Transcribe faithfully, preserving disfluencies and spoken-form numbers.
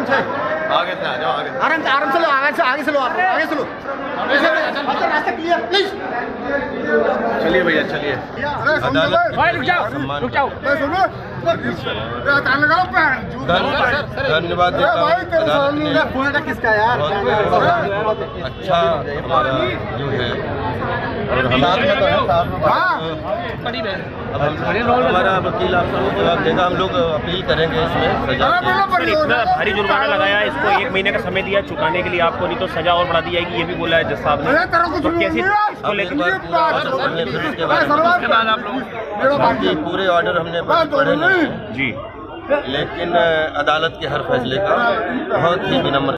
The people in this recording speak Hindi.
से आगे से आ जाओ, आगे आराम से आराम से लो, आगे से आगे से लो, आप आगे से लो, रास्ता क्लियर प्लीज। चलिए भैया चलिए। रुक जाओ रुक जाओ धन्यवाद देता हूँ। किसका यार अच्छा हमारा जो है और हमारा वकील आपको जवाब देगा। हम लोग अपील करेंगे इसमें सजा। इतना भारी जुर्माना लगाया, इसको एक महीने का समय दिया चुकाने के लिए आपको, नहीं तो सजा और बढ़ा दी जाएगी, ये भी बोला है जज साहब ने। तो कैसे इसको लेकर उसके बाद आप लोग बाकी पूरे ऑर्डर हमने पढ़े नहीं जी, लेकिन अदालत के हर फैसले का बहुत ही विनम्र